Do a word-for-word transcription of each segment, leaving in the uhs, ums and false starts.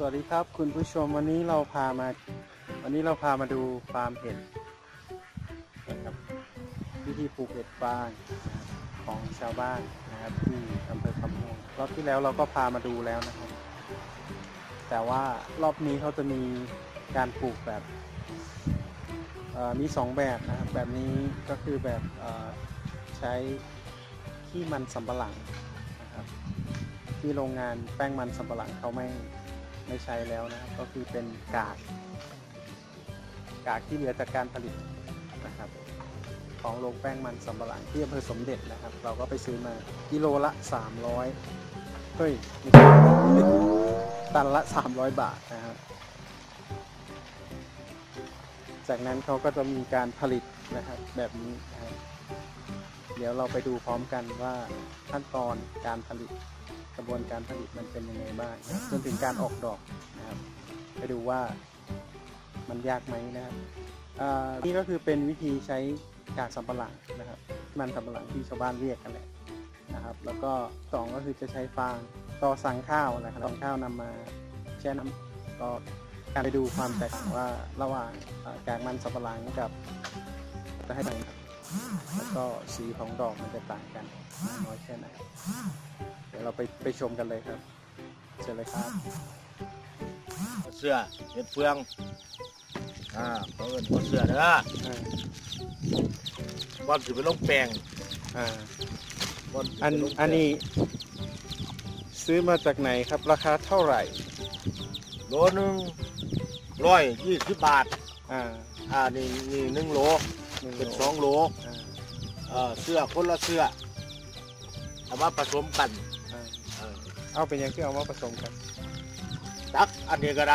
วัสดีครับคุณผู้ชมวันนี้เราพามาวันนี้เราพามาดูฟาร์มเห็ดนะครับวิธีปลูกเห็ดฟางของชาวบ้านนะครับที่อำเภอคำม่วงรอบที่แล้วเราก็พามาดูแล้วนะครับแต่ว่ารอบนี้เขาจะมีการปลูกแบบมีสองแบบนะครับแบบนี้ก็คือแบบใช้ขี้มันสำปะหลังนะครับที่โรงงานแป้งมันสำปะหลังเขาไม่ไม่ใช้แล้วนะครับก็คือเป็นกากกากที่เหลือจากการผลิตนะครับของโรงแป้งมันสำปะหลังที่อำเภอสมเด็จนะครับเราก็ไปซื้อมากิโลละสามร้อยเฮ้ยตันละสามร้อยบาทนะครับจากนั้นเขาก็จะมีการผลิตนะครับแบบนี้นะครับเดี๋ยวเราไปดูพร้อมกันว่าขั้นตอนการผลิตกระบวนการผลิตมันเป็นยังไงบ้างจนถึงการออกดอกนะครับไปดูว่ามันยากไหมนะครับนี่ก็คือเป็นวิธีใช้กากสำปะหลังนะครับมันสำปะหลังที่ชาวบ้านเรียกกันแหละนะครับแล้วก็สองก็คือจะใช้ฟางต่อสั่งข้าวนะครับสั่งข้าวนำมาแช่น้ำก็การไปดูความแตกต่างว่าระหว่างกากมันสำปะหลังกับจะให้ต่างแล้วก็สีของดอกมันจะต่างกันน้อยแค่ไหนเดี๋ยวเราไปไปชมกันเลยครับเชิญเลยครับเสื้อเห็ดเฟืองอ่าเขาเอิ้นว่าเสื้อเด้อวันสิไปลงแปลงอ่าอันอันนี้ซื้อมาจากไหนครับราคาเท่าไหร่โลนึงร้อยยี่สิบบาทอ่าอ่านี่นี่หนึ่งโลเป็นสองโลอ่าเสื้อคนละเสื้อเอามาผสมกันเอาเป็นยังไงเอามาผสมกันตักอันนี้ก็ได้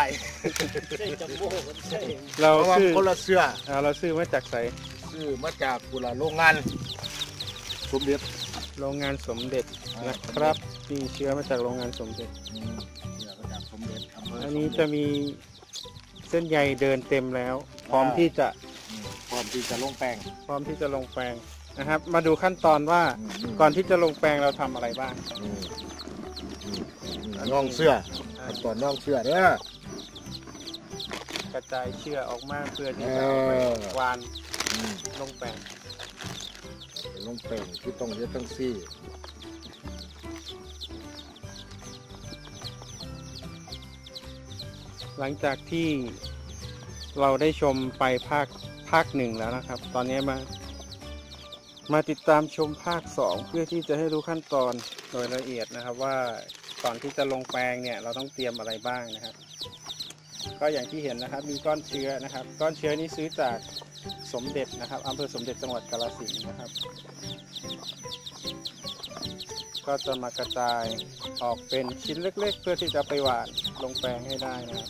เราซื้อคนละเสื้อเราซื้อมาจากไสซื้อมาจากกุลาโรงงานสมเด็จโรงงานสมเด็จนะครับมีเชื้อมาจากโรงงานสมเด็จเชื้อมาจากสมเด็จอันนี้จะมีเส้นใยเดินเต็มแล้วพร้อมที่จะพร้อมที่จะลงแปลงพร้อมที่จะลงแปลงนะครับมาดูขั้นตอนว่าก่อนที่จะลงแปลงเราทำอะไรบ้างน่องเสื้อตอนน่องเสื้อเนี่ยกระจายเชือกออกมาเพื่อที่จะไปวานลงแปลงลงแปลงที่ต้องเยอะตั้งซี่หลังจากที่เราได้ชมไปภาคภาคหนึ่งแล้วนะครับตอนนี้มามาติดตามชมภาคสองเพื่อที่จะให้รู้ขั้นตอนโดยละเอียดนะครับว่าก่อนที่จะลงแปลงเนี่ยเราต้องเตรียมอะไรบ้างนะครับก็อย่างที่เห็นนะครับมีก้อนเชื้อนะครับก้อนเชื้อนี้ซื้อจากสมเด็จนะครับอำเภอสมเด็จจังหวัดกาฬสินธุ์นะครับก็จะมากระจายออกเป็นชิ้นเล็กๆเพื่อที่จะไปหว่านลงแปลงให้ได้นะครับ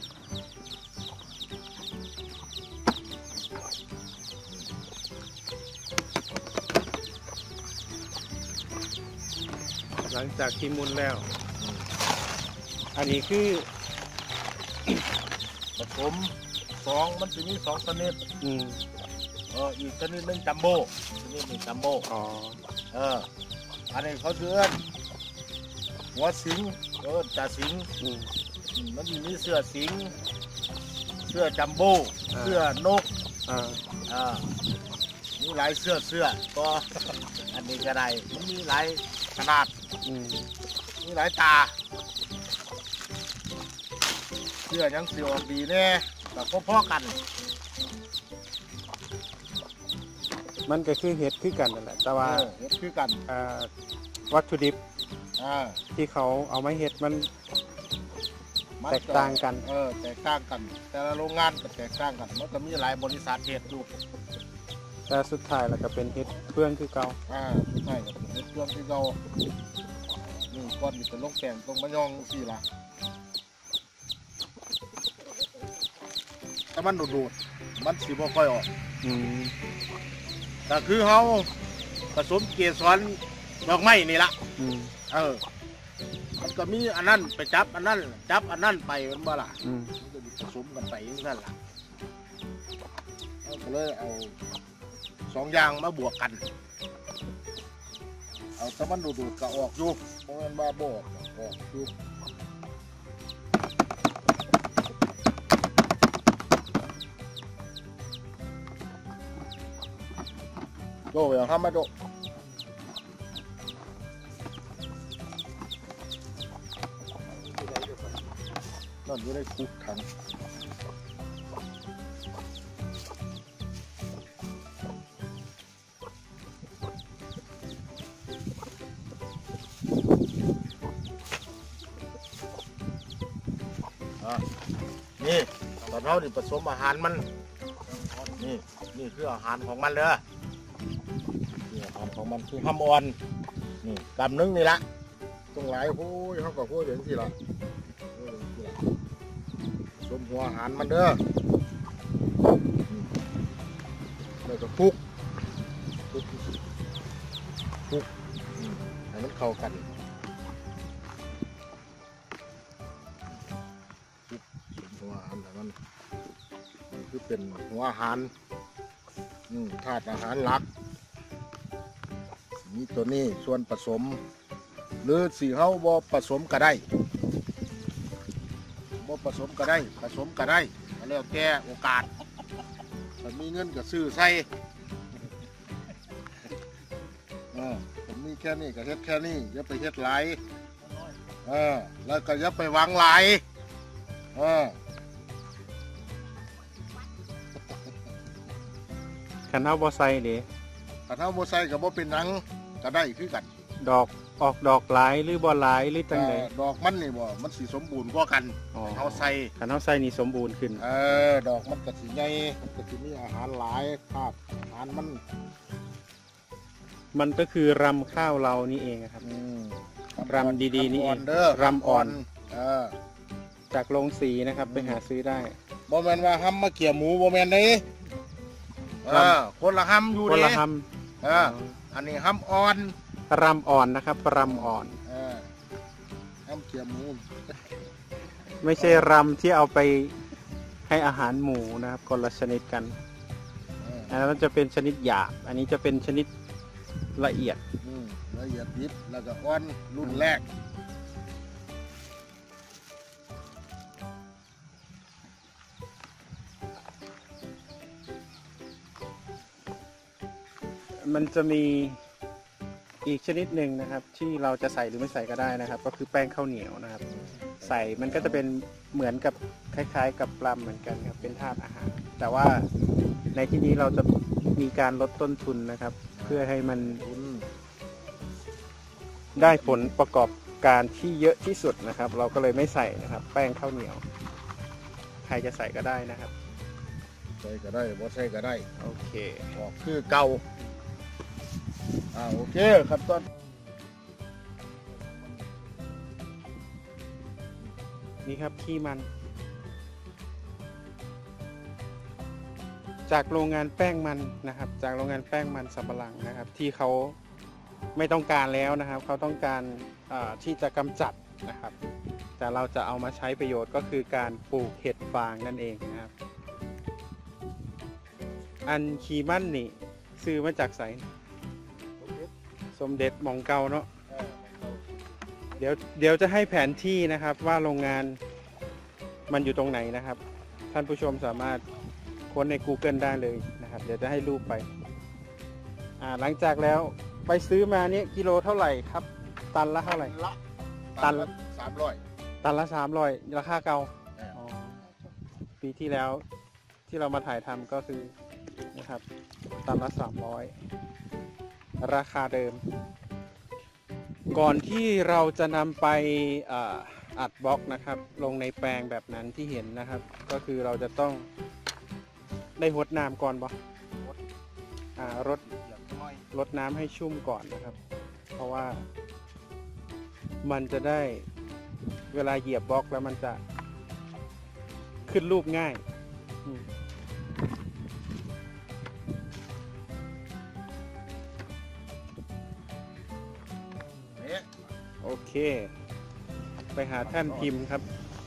หลังจากที่มุนแล้วอันนี้คือผสมสองมันจะมีสองชนิดอืมเอออีกชนิดหนึ่งจัมโบ้ชนิดหนึ่งจัมโบ้อ๋อเอออันนี้เขาเชื่อหัวสิงเออจ่าสิงอืมมันมีเสื้อสิงเสื้อจัมโบ้เสื้อนกอ่าอ่ามีหลายเสื้อเสื้อก็อันนี้ก็ได้มันมีหลายขนาดมีหลายตาเสื้อยังเสียออกดีแน่แต่ก็พ่อกันมันก็คือเห็ดคือกันนั่นแหละแต่ว่าเห็ดคือกันวัตถุดิบที่เขาเอามาเห็ดมันแตกต่างกันเออแตกต่างกันแต่ละโรงงานก็แตกต่างกันมันก็มีหลายบริษัทเห็ดอยู่แต่สุดท้ายแล้วก็เป็นเห็ดเพื่องคือเก่าอ่าใช่ก็เป็นเห็ดเพื่องคือเก่านี่ก้อนมีแต่ลงแกงตรงมะยองสี่ละถ้ามันดูดๆมันสีบ่ค่อยออกอืมแต่คือเขาผสมเกสรดอกไม้นี่ละอืมเออมันก็มีอันนั้นไปจับอันนั้นจับอันนั้นไปมันบ่ล่ะอืมมันก็ผสมกันไปอย่างนั้นล่ะก็เลยเอาสองอย่างมาบวกกันเอาถ้ามันดูดๆก็ออกอยู่เพราะมันบ้าบออกออกอยู่โดอย่างทำมาโดนั่นอยู่ในคุกถังนี่ตอนเราดิผสมอาหารมันนี่นี่คืออาหารของมันเลยนี่อาหารของมันคือห้ำอ่อนนี่กำนึงนี่ละตรงหลายพูดเขาก็พูดอย่างที่ละผสมหัวอาหารมันเด้อแล้วก็คลุกคลุกคลุกให้มันเข้ากันหัวอาหารแต่มันนี่คือเป็นหัวอาหารธาตุอาหารหลักนี่ตัวนี้ส่วนผสมหรือสีเขาบ่ผสมก็ได้บ่ผสมก็ได้ผสมก็ได้แล้วแต่โอกาสถ้ามีเงินก็ซื้อใส่ผมมีแค่นี้ก็เฮ็ดแค่นี้อย่าไปเฮ็ดหลายเออแล้วก็อย่าไปวางหลายเออขันเท้าบอไซเด๋ถ้าเท้าโมไซกับโมเป็นหนังก็ได้คือกันดอกออกดอกหลายหรือบอหลายหรือจังไดดอกมันนี่บ่มันสีสมบูรณ์กว่ากันเท้าไซขันเท้าไซนี่สมบูรณ์ขึ้นเออดอกมันก็สีใหญ่มันก็สีมีอาหารหลายธาตุอาหารมันมันก็คือรำข้าวเรานี่เองครับรำดีๆนี่เองรำอ่อนจากโรงสีนะครับไปหาซื้อได้บ่แม่นว่าห้ำมาเกี่ยหมูบ่แม่นเด้เออคนละห้ำอยู่เด้คนละห้ำเอออันนี้ห้ำอ่อนรำอ่อนนะครับรำอ่อนเออห้ำเกี่ยหมูไม่ใช่รำที่เอาไปให้อาหารหมูนะครับคนละชนิดกันอันนั้นจะเป็นชนิดหยาบอันนี้จะเป็นชนิดละเอียดละเอียดยิบแล้วก็อ่อนรุ่นแรกมันจะมีอีกชนิดหนึ่งนะครับที่เราจะใส่หรือไม่ใส่ก็ได้นะครับก็คือแป้งข้าวเหนียวนะครับใส่มันก็จะเป็นเหมือนกับคล้ายๆกับปลาเหมือนกันครับเป็นธาตุอาหารแต่ว่าในที่นี้เราจะมีการลดต้นทุนนะครับเพื่อให้มันได้ผลประกอบการที่เยอะที่สุดนะครับเราก็เลยไม่ใส่นะครับแป้งข้าวเหนียวใครจะใส่ก็ได้นะครับใส่ก็ได้บ่ใส่ก็ได้โอเคออกคือเก่าอ่าโอเคขั้นตอนนี่ครับขี้มันจากโรงงานแป้งมันนะครับจากโรงงานแป้งมันสำปะหลังนะครับที่เขาไม่ต้องการแล้วนะครับเขาต้องการที่จะกำจัดนะครับแต่เราจะเอามาใช้ประโยชน์ก็คือการปลูกเห็ดฟางนั่นเองนะครับอันขี้มันนี่ซื้อมาจากไสสมเด็จหม่องเก่าเนาะเดี๋ยวเดี๋ยวจะให้แผนที่นะครับว่าโรงงานมันอยู่ตรงไหนนะครับท่านผู้ชมสามารถค้นใน Google ได้เลยนะครับเดี๋ยวจะให้รูปไปอ่าหลังจากแล้วไปซื้อมาเนี่ยกิโลเท่าไหร่ครับตันละเท่าไหร่ตันละสามร้อยตันละสามร้อยราคาเก่าปีที่แล้วที่เรามาถ่ายทำก็คือนะครับตันละสามร้อยราคาเดิมก่อนที่เราจะนำไปอัดบล็อกนะครับลงในแปลงแบบนั้นที่เห็นนะครับก็คือเราจะต้องได้รดน้ำก่อนบ่รดรดน้ำให้ชุ่มก่อนนะครับเพราะว่ามันจะได้เวลาเหยียบบล็อกแล้วมันจะขึ้นรูปง่ายโอเคไปหาท่านพิมพ์ครับ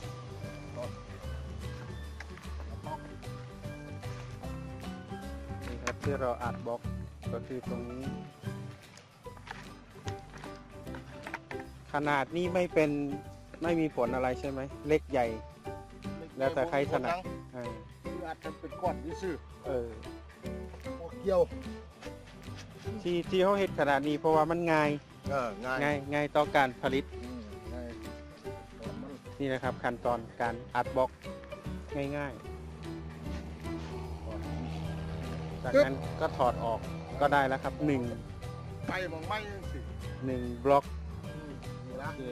นี่ครับที่เราอัดบล็อกก็คือตรงนี้ขนาดนี้ไม่เป็นไม่มีผลอะไรใช่ไหมเล็กใหญ่แล้วแต่ใครถนัดอ่าคืออาจจะเป็นก้อนที่ซื้อเออพวกเกี่ยวที่ที่เขาเฮ็ดขนาดนี้เพราะว่ามันง่ายเออง่ายง่ายง่ายต่อการผลิตอืมง่ายตอนมันนี่นะครับขั้นตอนการอัดบล็อกง่ายๆ จากนั้นก็ถอดออกก็ได้แล้วครับหนึ่งไปมองไม่ยังสิหนึ่งบล็อกอืมนี่ละโอเค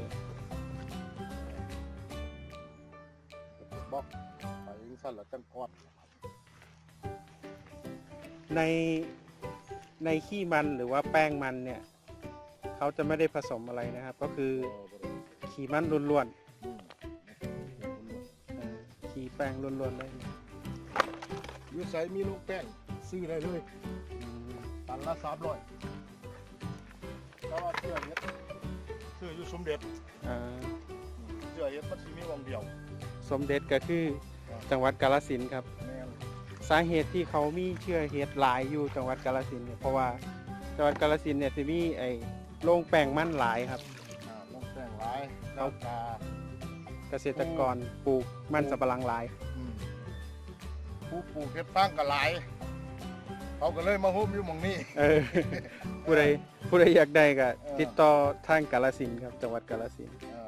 บล็อกไปยิงสั้นแล้วจังกอดในในขี้มันหรือว่าแป้งมันเนี่ยเขาจะไม่ได้ผสมอะไรนะครับ ก็คือขี้มันล้วนอืมๆเอ่อขี้แป้งล้วนๆเลยอยูใส่มีลูกแป้งซื้อได้เลยอืมตันละสามร้อยก็เสื้อเฮ็ดเสื้ออยู่สมเด็จอ่าเสื้อเฮ็ดมันสิมีวงเดียวสมเด็จก็คือจังหวัดกาฬสินธุ์ครับแม่นสาเหตุที่เขามีเชื่อเฮ็ดหลายอยู่จังหวัดกาฬสินธุ์เนี่ยเพราะว่าจังหวัดกาฬสินธุ์เนี่ยจะมีไอ้โรงแป้งมันหลายครับอ่าลงแป้งหลายแล้วกาเกษตรกรปลูกมันสำปะหลังหลายอืมผู้ปลูกเฮ็ดฟางก็หลายเขาก็เลยมาฮุบอยู่หม่องนี้เออ ผู้ใดผู้ใดอยากได้ก็เออติดต่อทางกาฬสินธุ์ครับจังหวัดกาฬสินธุ์อ่า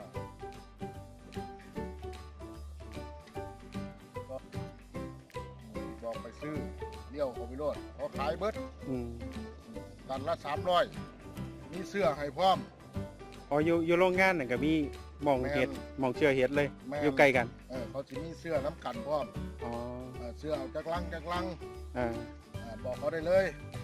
ก็บอกไปซื้อเลี้ยวเขาไปโลดเขาขายเบิดอืมตันละสามร้อยมีเสื้อให้พร้อมอ๋ออยู่อยู่โรงงานนั่นก็มีหมองเฮ็ดหมองเชื่อเฮ็ดเลยแม่นอยู่ใกล้กันเออเขาจะมีเสื้อน้ำกันพร้อมอ๋อเออเสื้อเอาจากลังจากลังอ่าอ่าบอกเขาได้เลย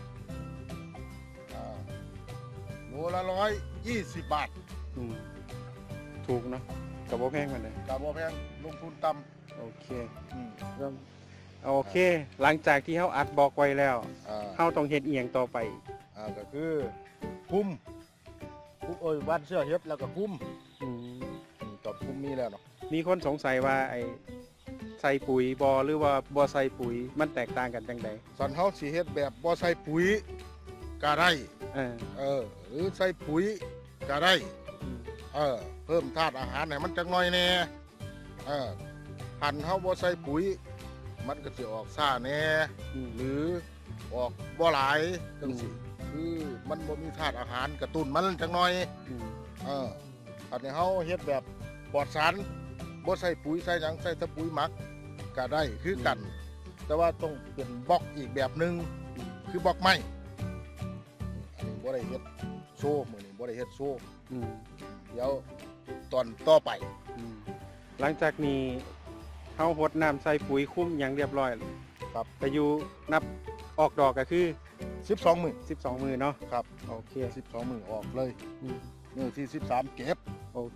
อ่าโลละร้อยยี่สิบบาทอืมถูกเนาะกับบ่แพงมันเลยกาบอแพงลงทุนต่โอเคำอืมเริ่มโอเค หลังจากที่เฮาอัดบล็อกไว้แล้วอ่าเฮาต้องเฮ็ดอีหยังต่อไปอ่าก็คือคุ้มคุ้มเอ้ยบ้านเสื้อเฮ็ดแล้วก็คุ้มอืมอืมตอบคุ้มมีแล้วเนาะมีคนสงสัยว่าไอ้ใส่ปุ๋ยบ่หรือว่าบ่ใส่ปุ๋ยมันแตกต่างกันจังไดสันเฮาสิเฮ็ดแบบบ่ใส่ปุ๋ยก็ได้เออเออหรือใส่ปุ๋ยก็ได้อืมเออเพิ่มธาตุอาหารให้มันจักหน่อยแน่เออหันเฮาบ่ใส่ปุ๋ย มันก็สิออกซ่าแน่อืมหรือออกบ่หลายจังซี่คือมันบ่มีธาตุอาหารกระตุ้นมันจักหน่อยอืมเอออันนี้เฮาเฮ็ดแบบปลอดสารบ่ใส่ปุ๋ยใส่หยังใส่แต่ปุ๋ยหมักก็ได้คือกัน แต่ว่าต้องเป็นบล็อกอีกแบบหนึงคือบล็อกไม้อันนี้บ่ได้เฮ็ดโซ่มื้อนี้บ่ได้เฮ็ดโซ่อืมเดี๋ยวตอนต่อไปอืมหลังจากนี้เฮาหดน้ำใส่ปุ๋ยคุ้มอย่างเรียบร้อยครับแต่อยู่นับออกดอกก็คือสิบสองมื้อสิบสองมือเนาะครับโอเคสิบสองมื้อออกเลยอืมมื้อที่สิบสามเก็บโอเค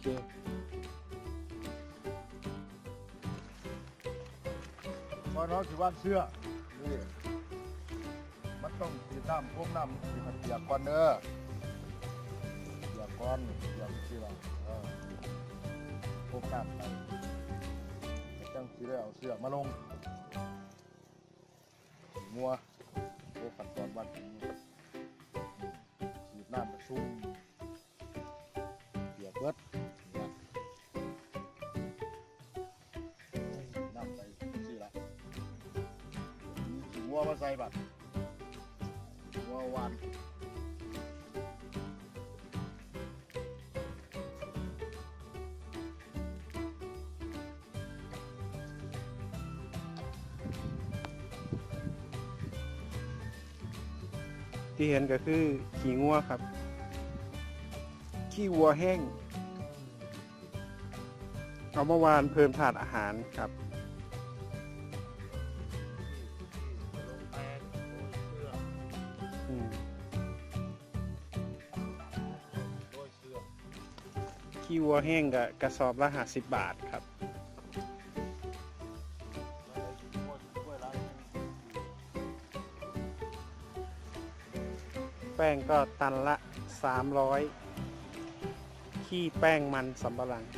พอเนาะสิว่านเสื้อนี่มันต้องสีน้ำพวกน้ำสิมันเปียกก่อนเด้อเปียกก่อนเปียกสิล่ะเออพวกน้ำไปแล้วจังสิได้เอาเสื้อมาลงมัวพวกขั้นตอนวันนี้ฉีดน้ำมาชุ่มเปียกเบิดนี่ล่ะน้ำไปสิล่ะมีขี้มัวมาใส่บัดมัวหวานที่เห็นก็คือขี้งัวครับ ขี้วัวแห้ง เอาเมื่อวานเพิ่มถาดอาหารครับ อืมขี้วัวแห้งกับกระสอบละห้าสิบบาทครับ แป้งก็ตันละสามร้อยขี้แป้งมันสำปะหลัง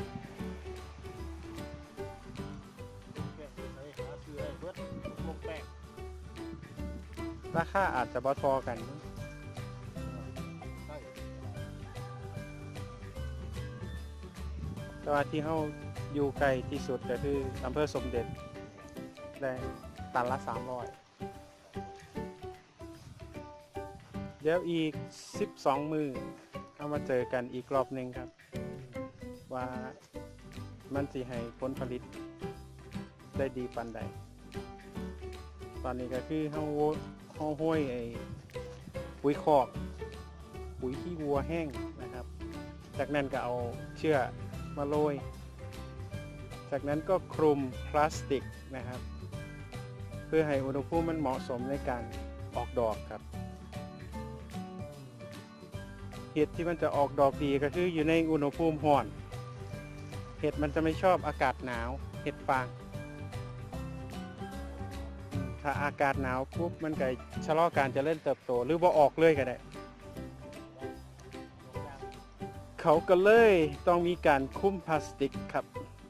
ราคาอาจจะบ่ทอกัน แต่ว่าที่เฮาอยู่ไกลที่สุดก็คืออำเภอสมเด็จได้ตันละสามร้อยเดี๋ยวอีกสิบสองมือเอามาเจอกันอีกรอบหนึ่งครับ ว่ามันสิให้ผลผลิตได้ดีปานใดตอนนี้ก็คือเฮาเฮาห้อยไอ้ปุ๋ยคอกปุ๋ยขี้วัวแห้งนะครับ จากนั้นก็เอาเชือกมาโรยจากนั้นก็คลุมพลาสติกนะครับ เพื่อให้อุณหภูมิมันเหมาะสมในการออกดอกครับเห็ดที่มันจะออกดอกดีก็คืออยู่ในอุณหภูมิร้อนเห็ดมันจะไม่ชอบอากาศหนาวเห็ดฟางถ้าอากาศหนาวปุ๊บมันก็ชะลอการเจริญเติบโตหรือว่าออกเลยก็ได้เขาก็เลยต้องมีการคลุมพลาสติกครับ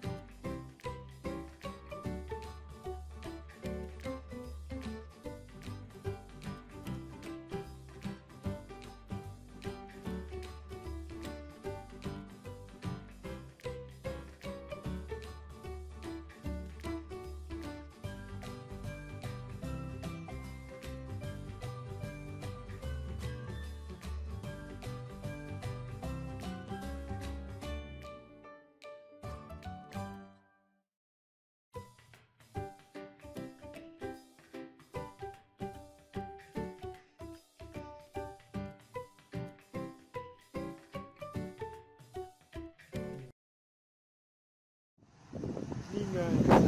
นี่ไง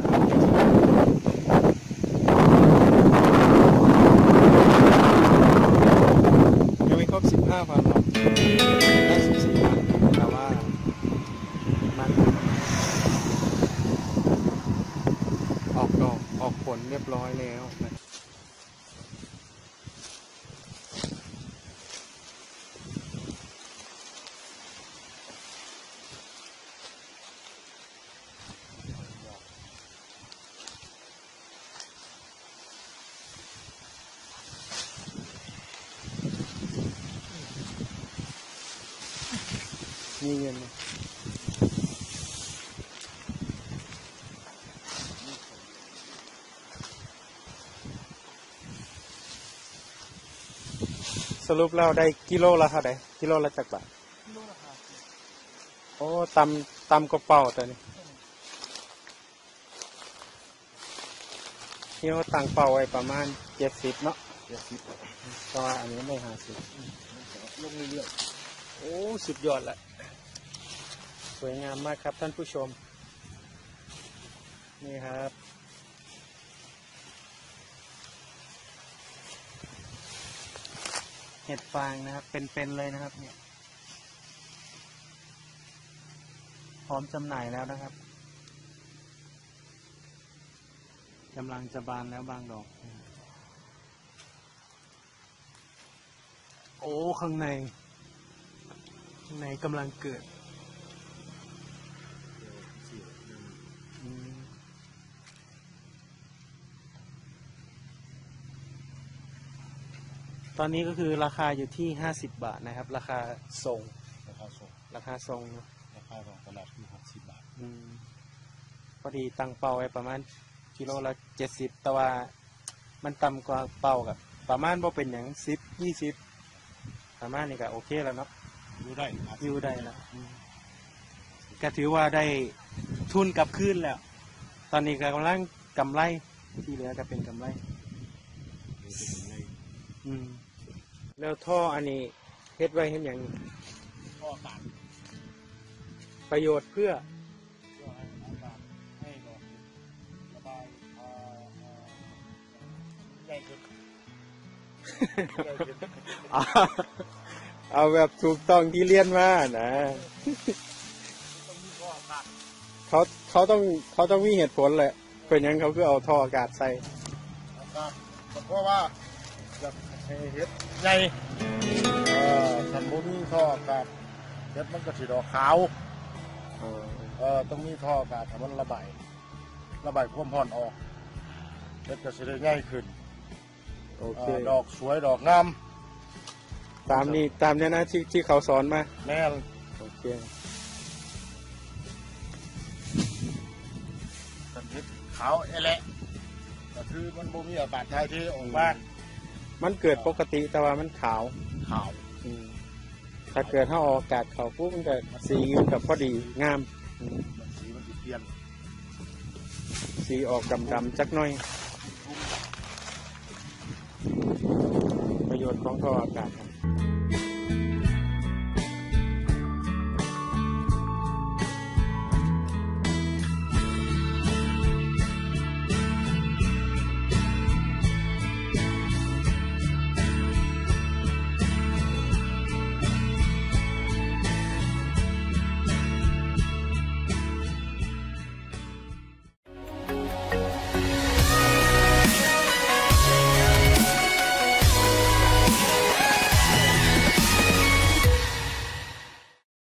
ยังไม่ครบสิบห้าพันหรอกได้สิบสี่พันแต่ว่ามันออกดอกออกผลเรียบร้อยแล้วนะมีเงินไหมสรุปแล้วได้กิโลละเท่าไหร่กิโลละจักบาทโอ้ตำตำกระเป๋าตัวนี้ที่เขาตั้งเป้าไว้ประมาณเจ็ดสิบเนาะเจ็ดสิบเพราะว่าอันนี้ไม่ห้าสิบลงเรื่อยๆโอ้สุดยอดละสวยงามมากครับท่านผู้ชมนี่ครับเห็ดฟางนะครับเป็นๆเลยนะครับเนี่ยพร้อมจำหน่ายแล้วนะครับกำลังจะบานแล้วบางดอกโอ้ข้างในข้างในกำลังเกิดตอนนี้ก็คือราคาอยู่ที่ห้าสิบบาทนะครับราคาส่งราคาส่งราคาส่งนะราคาของตลาดคือหกสิบบาทอืมพอดีตั้งเป้าไว้ประมาณกิโลละเจ็ดสิบแต่ว่ามันต่ำกว่าเป้ากับประมาณว่าเป็นอย่างสิบยี่สิบประมาณนี้ก็โอเคแล้วเนาะอยู่ได้อยู่ได้นะก็ถือว่าได้ทุนกลับคืนแล้วตอนนี้ก็กำลังกำไรที่เหลือก็เป็นกำไรอืมแล้วท่ออันนี้เฮ็ดไว้เห็นอย่างท่อตัดประโยชน์เพื่อเพื่อให้อากาศให้ดอกระบายใหญ่ขึ้นเอาแบบถูกต้องที่เรียนมานะเขาเขาต้องเขาต้องมีเหตุผลแหละเป็นอย่างเขาคือเอาท่ออากาศใส่อากาศเพราะว่าจะให้เห็ดใหญ่เอ่อทำบุญท่ออากาศเห็ดมันก็สีดอกขาวเอ่อต้องมีท่ออากาศทำมันระบายระบายความร้อนออกเห็ดก็จะได้ง่ายขึ้นโอเคดอกสวยดอกงามตามนี้ตามนี้นะที่ที่เขาสอนมาแม่โอเคกันเห็ดขาวเอเละก็คือมันบ่มีอากาศถ่ายเทออกมามันเกิดปกติแต่ว่ามันขาวขาวอืมถ้าเกิดถ้าออกอากาศเขาปุ๊บมันก็สีมันกับพอดีงามอืมมันสีมันสิเปลี่ยนสีออกดำๆจักหน่อย ประโยชน์ของท่ออากาศครับ